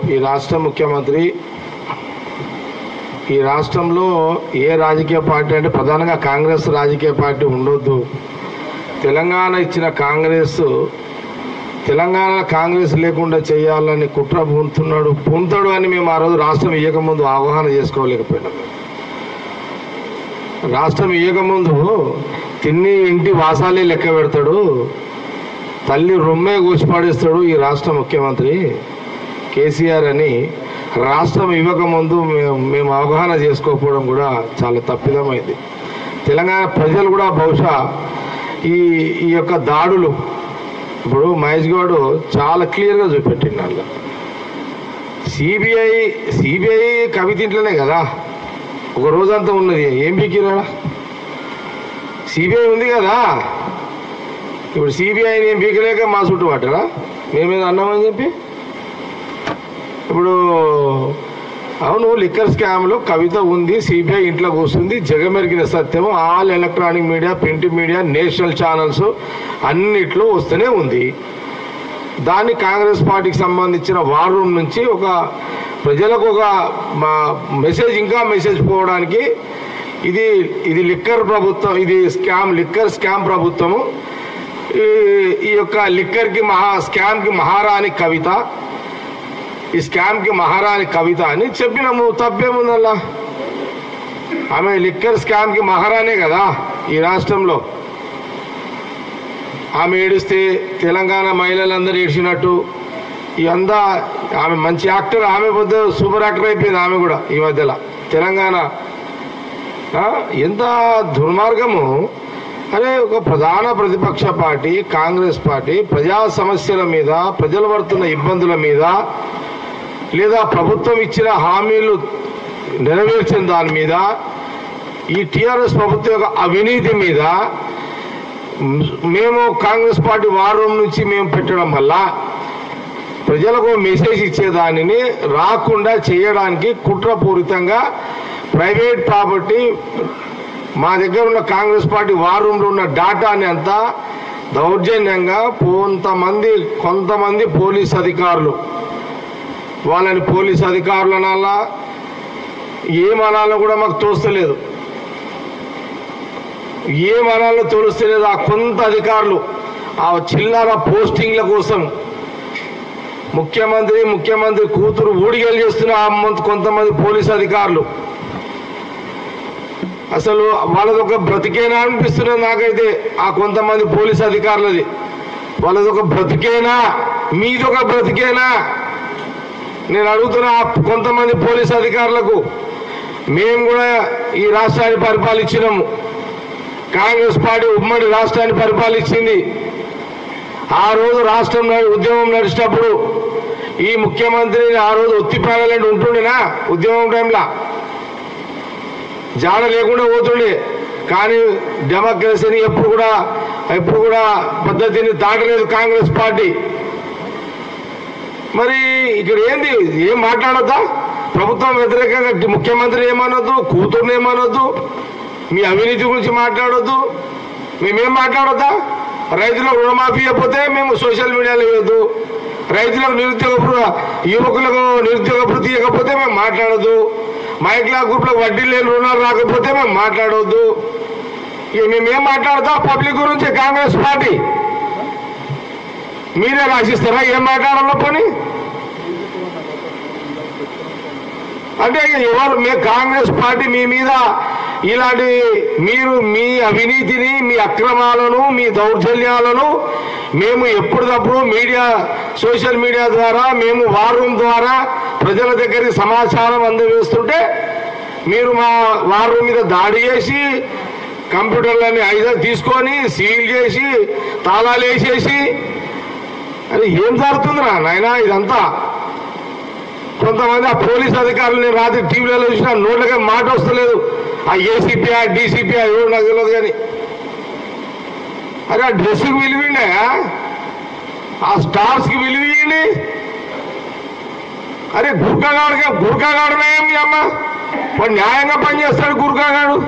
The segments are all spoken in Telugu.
ఈ రాష్ట్ర ముఖ్యమంత్రి ఈ రాష్ట్రంలో ఏ రాజకీయ పార్టీ అంటే ప్రధానంగా కాంగ్రెస్ రాజకీయ పార్టీ ఉండొద్దు, తెలంగాణ ఇచ్చిన కాంగ్రెస్ లేకుండా చేయాలని కుట్ర పూంతాడు అని మేము ఆ రోజు రాష్ట్రం ఇయ్యకముందు అవగాహన చేసుకోలేకపోయినాం. రాష్ట్రం ఇయ్యకముందు తిన్ని ఇంటి వాసాలే లెక్క పెడతాడు, తల్లి రొమ్మే కూర్చిపాడేస్తాడు ఈ రాష్ట్ర ముఖ్యమంత్రి కేసీఆర్ అని రాష్ట్రం ఇవ్వకముందు మేము అవగాహన చేసుకోకపోవడం కూడా చాలా తప్పిదమైంది. తెలంగాణ ప్రజలు కూడా బహుశా ఈ యొక్క దాడులు ఇప్పుడు మహేష్ గౌడ్ చాలా క్లియర్గా చూపెట్టిండు. అందులో సిబిఐ కవిత ఇంట్లోనే కదా ఒక రోజంతా ఉన్నది, ఏం పీకిరా? సిబిఐ ఉంది కదా, ఇప్పుడు సిబిఐని ఏం పీకలేక మా చుట్టూ పట్టరా మేమేదో అన్నామని చెప్పి. ఇప్పుడు అవును, లిక్కర్ స్కామ్లో కవిత ఉంది, సిబిఐ ఇంట్లో కూర్చుంది, జగమెరిగిన సత్యము all electronic media, print media, national channels అన్నిట్లో వస్తూనే ఉంది. దాన్ని కాంగ్రెస్ పార్టీకి సంబంధించిన వార్ రూమ్ నుంచి ఒక ప్రజలకు ఒక మెసేజ్ పోవడానికి ఇది లిక్కర్ ప్రభుత్వం, ఇది లిక్కర్ స్కామ్ ప్రభుత్వము, ఈ యొక్క లిక్కర్కి స్కామ్కి మహారాణి కవిత, ఈ స్కామ్కి మహారాణి కవిత అని చెప్పినాము. తప్పేముందల్లా? ఆమె లిక్కర్ స్కామ్కి మహారాణే కదా ఈ రాష్ట్రంలో. ఆమె ఏడిస్తే తెలంగాణ మహిళలందరూ ఏడ్చినట్టు ఇదంతా ఆమె మంచి యాక్టర్, ఆమె పెద్ద సూపర్ యాక్టర్ అయిపోయింది ఆమె కూడా ఈ మధ్యలో. తెలంగాణ ఎంత దుర్మార్గము! అరే ఒక ప్రధాన ప్రతిపక్ష పార్టీ కాంగ్రెస్ పార్టీ ప్రజా సమస్యల మీద, ప్రజలు పడుతున్న ఇబ్బందుల మీద, లేదా ప్రభుత్వం ఇచ్చిన హామీలు నెరవేర్చిన దాని మీద, ఈ టీఆర్ఎస్ ప్రభుత్వం యొక్క అవినీతి మీద మేము కాంగ్రెస్ పార్టీ వార్ రూమ్ నుంచి మేము పెట్టడం వల్ల ప్రజలకు మెసేజ్ ఇచ్చేదానిని రాకుండా చేయడానికి కుట్రపూరితంగా ప్రైవేట్ ప్రాపర్టీ, మా దగ్గర ఉన్న కాంగ్రెస్ పార్టీ వార్ రూమ్లో ఉన్న డాటాని అంతా దౌర్జన్యంగా కొంతమంది పోలీస్ అధికారులు, వాళ్ళని పోలీస్ అధికారులు అనాలా ఏమనాలో కూడా మాకు తోస్తలేదు, ఏమనాలో తోలుస్తలేదు. ఆ కొంత అధికారులు ఆ చిల్లర పోస్టింగ్ల కోసం ముఖ్యమంత్రి కూతురు ఊడిగలు చేస్తున్న కొంతమంది పోలీస్ అధికారులు, అసలు వాళ్ళదొక బ్రతికేనా అనిపిస్తున్నది నాకైతే. ఆ కొంతమంది పోలీస్ అధికారులది వాళ్ళదొక బ్రతికేనా, మీదొక బ్రతికేనా? నేను అడుగుతున్న కొంతమంది పోలీస్ అధికారులకు, మేము కూడా ఈ రాష్ట్రాన్ని పరిపాలించినాము, కాంగ్రెస్ పార్టీ ఉమ్మడి రాష్ట్రాన్ని పరిపాలించింది. ఆ రోజు రాష్ట్రం ఉద్యమం నడిచేటప్పుడు ఈ ముఖ్యమంత్రిని ఆ రోజు ఒత్తిపాడాలంటే ఉంటుండేనా? ఉద్యమం టైంలో జాడ లేకుండా పోతుండే, కానీ డెమోక్రసీని ఎప్పుడు కూడా పద్ధతిని దాటలేదు కాంగ్రెస్ పార్టీ. మరి ఇక్కడ ఏం మాట్లాడొద్దా? ప్రభుత్వం వ్యతిరేకంగా ముఖ్యమంత్రి ఏమనొద్దు, కూతుర్ని ఏమనొద్దు, మీ అవినీతి గురించి మాట్లాడొద్దు, మేమేం మాట్లాడొద్దా? రైతులకు రుణమాఫీ అయిపోతే మేము సోషల్ మీడియాలో ఇవ్వద్దు, రైతులకు యువకులకు నిరుద్యోగ భృతి ఇవ్వకపోతే మేము మాట్లాడొద్దు, మైక్లా గ్రూప్లకు వడ్డీ లేని రుణాలు రాకపోతే మేము మాట్లాడవద్దు. ఇక మేమేం మాట్లాడతాం పబ్లిక్ గురించి? కాంగ్రెస్ పార్టీ మీరే రాసిస్తారా ఏం మాట్లాడాలో పని? అంటే ఎవరు కాంగ్రెస్ పార్టీ మీ మీద ఇలాంటి మీరు మీ అవినీతిని, మీ అక్రమాలను, మీ దౌర్జన్యాలను మేము ఎప్పటికప్పుడు సోషల్ మీడియా ద్వారా, మేము వార్ రూమ్ ద్వారా ప్రజల దగ్గరికి సమాచారం అందజేస్తుంటే మీరు మా వార్ రూమ్ మీద దాడి చేసి కంప్యూటర్లని తీసుకొని సీల్ చేసి తాళాలు వేసేసి, అది ఏం జరుగుతుందిరా నాయనా ఇదంతా? కొంతమంది ఆ పోలీస్ అధికారులు నేను రాత్రి టీవీలలో చూసిన నోట్లకి మాట వస్తలేదు, ఆ ఏసీపీఆ డీసీపీఆ ఎవరు నాకు తెలియదు కానీ, అరే ఆ డ్రెస్సుకి విలువండి, ఆ స్టార్స్కి విలువండి. అరే గుర్కాగాడునే మీ అమ్మ వాడు న్యాయంగా పనిచేస్తాడు గుర్కాగాడు.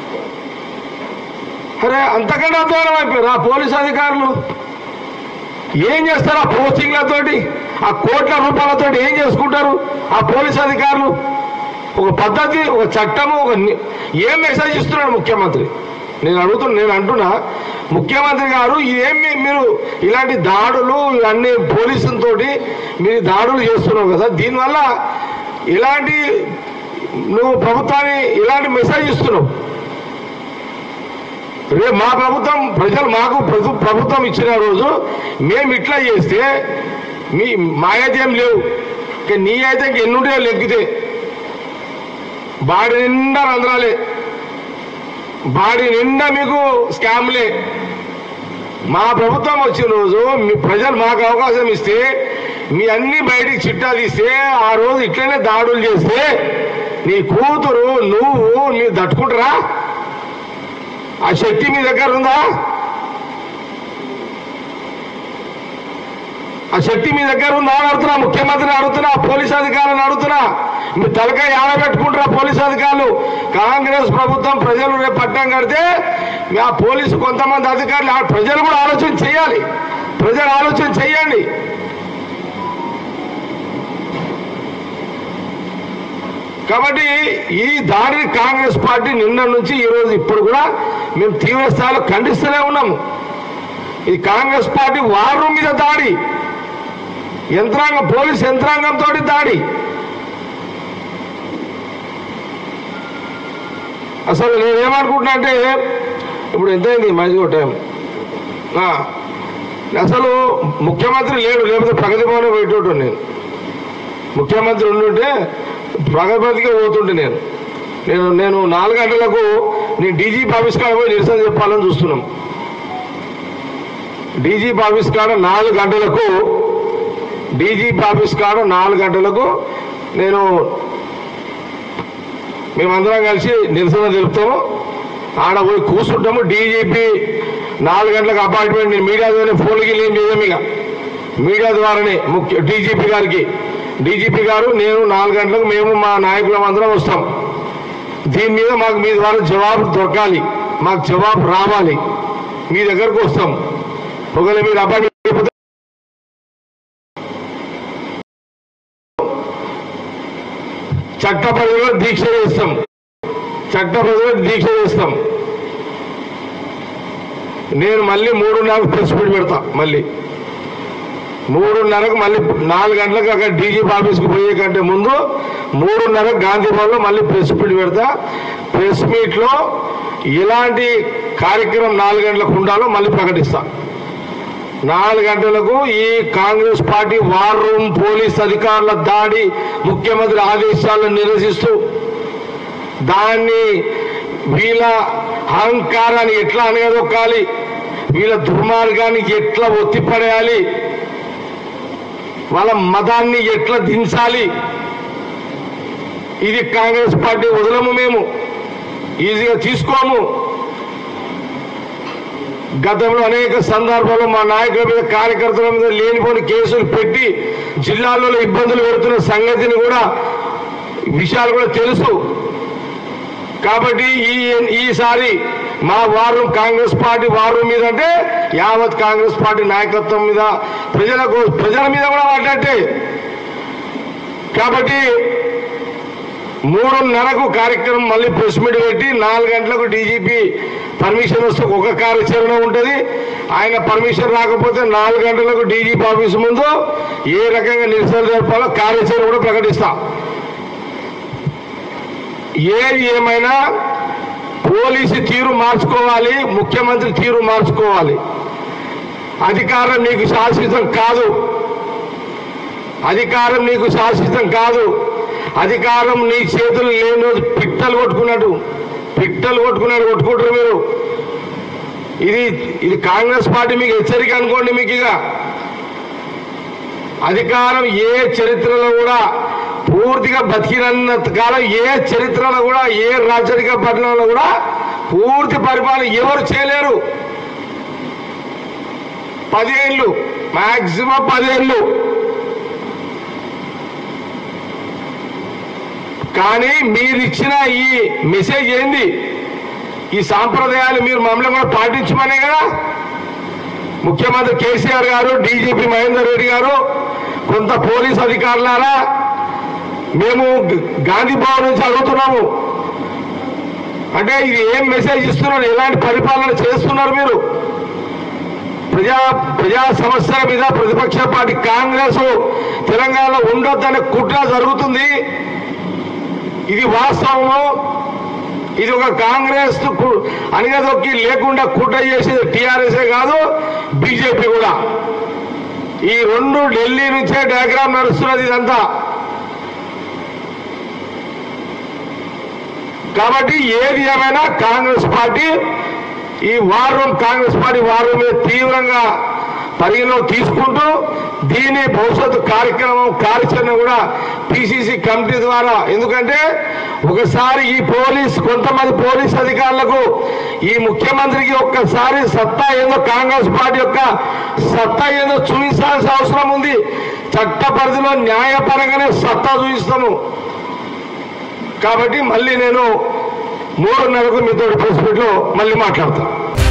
అరే అంతకంటే అధ్వానం అయిపోయారు ఆ పోలీస్ అధికారులు. ఏం చేస్తారు ఆ పోస్టింగ్లతోటి, ఆ కోట్ల రూపాయలతో ఏం చేసుకుంటారు ఆ పోలీస్ అధికారులు? ఒక పద్ధతి, ఒక చట్టము, ఏం మెసేజ్ ఇస్తున్నాడు ముఖ్యమంత్రి? నేను అంటున్నా ముఖ్యమంత్రి గారు, ఇదేమి మీరు ఇలాంటి దాడులు అన్ని పోలీసులతోటి మీరు దాడులు చేస్తున్నావు కదా, దీనివల్ల ఇలాంటి నువ్వు ప్రభుత్వాన్ని ఇలాంటి మెసేజ్ ఇస్తున్నావు. రేపు మా ప్రభుత్వం, ప్రజలు మాకు ప్రభుత్వం ఇచ్చిన రోజు మేము ఇట్లా చేస్తే మా అయితే ఏం లేవు, నీ అయితే ఎన్నుంటే లెక్కితే బాడీ నిండా రంధ్రాలే, బాడీ నిండా మీకు స్కామ్లే. మా ప్రభుత్వం వచ్చిన రోజు మీ ప్రజలు మాకు అవకాశం ఇస్తే మీ అన్ని బయటికి చిట్టా తీస్తే ఆ రోజు ఇట్లనే దాడులు చేస్తే నీ కూతురు మీరు తట్టుకుంటారా? ఆ శక్తి మీ దగ్గర ఉందా? ఆ శక్తి మీ దగ్గర ఉందా అని అడుగుతున్నా, ముఖ్యమంత్రిని అడుగుతున్నా, పోలీస్ అధికారులను అడుగుతున్నా. మీ తలకాయ ఆడబెట్టుకుంటారా పోలీసు అధికారులు? కాంగ్రెస్ ప్రభుత్వం ప్రజలు రేపు పట్టం కడితే ఆ పోలీసు కొంతమంది అధికారులు, ప్రజలు కూడా ఆలోచన చేయాలి. ప్రజలు ఆలోచన చేయండి. కాబట్టి ఈ దాడిని కాంగ్రెస్ పార్టీ నిన్న నుంచి ఈ రోజు ఇప్పుడు కూడా మేము తీవ్ర స్థాయిలో ఖండిస్తూనే ఉన్నాము. ఈ కాంగ్రెస్ పార్టీ వార్ రూమ్ మీద దాడి, పోలీస్ యంత్రాంగంతో దాడి. అసలు నేనేమనుకుంటున్నా అంటే, ఇప్పుడు ఎంతైంది మంచిగా టైం, అసలు ముఖ్యమంత్రి లేడు, లేకపోతే ప్రగతి భవన్ పోయేటోడు. ముఖ్యమంత్రి ఉండుంటే ప్రగతికే పోతుంటే నేను 4 గంటలకు నేను డీజీపీ ఆఫీస్ కాడ పోయి నిరసన చెప్పాలని చూస్తున్నాం. డీజీపీ ఆఫీస్ కాడ 4 గంటలకు, డీజీపీ ఆఫీస్ కాడ 4 గంటలకు మేమందరం కలిసి నిరసన తెలుపుతాము. ఆడ పోయి కూర్చుంటాము. డీజీపీ 4 గంటలకు అపాయింట్మెంట్, నేను మీడియా ద్వారా ఫోన్కి ఏం చేద్దాం, ఇక మీడియా ద్వారానే డీజీపీ గారు నేను 4 గంటలకు మేము మా నాయకులం అందరం వస్తాం. దీని మీద మాకు మీ ద్వారా జవాబు దొరకాలి, మాకు జవాబు రావాలి, మీ దగ్గరకు వస్తాం. ఒకవేళ మీరు అపాయింట్మెంట్ చట్టపరిధిలో దీక్ష చేస్తాం. నేను మళ్ళీ 3:30 ప్రెస్ మీట్ పెడతా. మళ్ళీ 3:30కు మళ్ళీ 4 గంటలకు అక్కడ డీజీపీ ఆఫీస్కి పోయే కంటే ముందు 3:30 గాంధీ భవన్లో మళ్ళీ ప్రెస్ మీట్ పెడతా. ప్రెస్ మీట్లో ఎలాంటి కార్యక్రమం 4 గంటలకు ఉండాలో మళ్ళీ ప్రకటిస్తా. 4 గంటలకు ఈ Congress party war room police అధికారుల దాడి, ముఖ్యమంత్రి ఆదేశాలను నిరసిస్తూ దాన్ని వీళ్ళ అహంకారాన్ని ఎట్లా అనగదొక్కాలి, వీళ్ళ దుర్మార్గానికి ఎట్లా ఒత్తిపడేయాలి, వాళ్ళ మతాన్ని ఎట్లా దించాలి, ఇది కాంగ్రెస్ పార్టీ వదలము, మేము ఈజీగా తీసుకోము. గతంలో అనేక సందర్భాల్లో మా నాయకుల మీద, కార్యకర్తల మీద లేనిపోని కేసులు పెట్టి జిల్లాల్లో ఇబ్బందులు పెడుతున్న సంగతిని కూడా, విషయాలు కూడా తెలుసు. కాబట్టి ఈసారి మా వారు కాంగ్రెస్ పార్టీ వారు మీద అంటే యావత్ కాంగ్రెస్ పార్టీ నాయకత్వం మీద, ప్రజల మీద కూడా మాట్లాడితే. కాబట్టి 3:30కు కార్యక్రమం మళ్ళీ ప్రెస్ మీట్ పెట్టి 4 గంటలకు డీజీపీ పర్మిషన్ వస్తే ఒక కార్యాచరణ ఉంటుంది. ఆయన పర్మిషన్ రాకపోతే 4 గంటలకు డీజీపీ ఆఫీస్ ముందు ఏ రకంగా నిరసన జరపాలో కార్యాచరణ కూడా ప్రకటిస్తాం. ఏది ఏమైనా పోలీసు తీరు మార్చుకోవాలి, ముఖ్యమంత్రి తీరు మార్చుకోవాలి. అధికారం నీకు శాశ్వతం కాదు, అధికారం నీ చేతులు లేని పిట్టలు కొట్టుకుంటారు మీరు. ఇది కాంగ్రెస్ పార్టీ మీకు హెచ్చరిక అనుకోండి. మీకు ఇక అధికారం ఏ చరిత్రలో కూడా పూర్తిగా బతికినంత కాలం, ఏ చరిత్రలో కూడా, ఏ రాజరిక పట్టణంలో కూడా పూర్తి పరిపాలన ఎవరు చేయలేరు. 10 ఏళ్ళు, మాక్సిమం 10 ఏళ్ళు. కానీ మీరు ఇచ్చిన ఈ మెసేజ్ ఏంది? ఈ సాంప్రదాయాలు మీరు మమ్మల్ని కూడా పాటించమనే కదా. ముఖ్యమంత్రి కేసీఆర్ గారు, డీజీపీ మహేందర్ రెడ్డి గారు, కొంత పోలీస్ అధికారులారా, మేము గాంధీ భవన్ నుంచి అడుగుతున్నాము. అంటే ఇది ఏం మెసేజ్ ఇస్తున్నారు? ఎలాంటి పరిపాలన చేస్తున్నారు మీరు? ప్రజా సమస్యల మీద ప్రతిపక్ష పార్టీ కాంగ్రెస్ తెలంగాణలో ఉండొద్దనే కుట్ర జరుగుతుంది. ఇది వాస్తవము. ఇది ఒక కాంగ్రెస్ అణగదొక్కి లేకుండా కుట్ర చేసేది టీఆర్ఎస్ఏ కాదు, బీజేపీ కూడా. ఈ రెండు ఢిల్లీ నుంచే డయాగ్రామ్ నడుస్తున్నది ఇదంతా. కాబట్టి ఏది ఏమైనా కాంగ్రెస్ పార్టీ ఈ war room Congress party war room మీద తీవ్రంగా పరిగణలో తీసుకుంటూ దీని భవిష్యత్తు కార్యాచరణ కూడా పిసిసి కమిటీ ద్వారా, ఎందుకంటే ఒకసారి ఈ కొంతమంది పోలీస్ అధికారులకు ఈ ముఖ్యమంత్రికి ఒక్కసారి సత్తా ఏందో, కాంగ్రెస్ పార్టీ యొక్క సత్తా ఏందో చూపించాల్సిన అవసరం ఉంది. చట్ట పరిధిలో న్యాయపరంగానే సత్తా చూపిస్తాము. కాబట్టి మళ్ళీ నేను 3:30కు మీతో ప్రెస్ మీట్లో మళ్ళీ మాట్లాడతాను.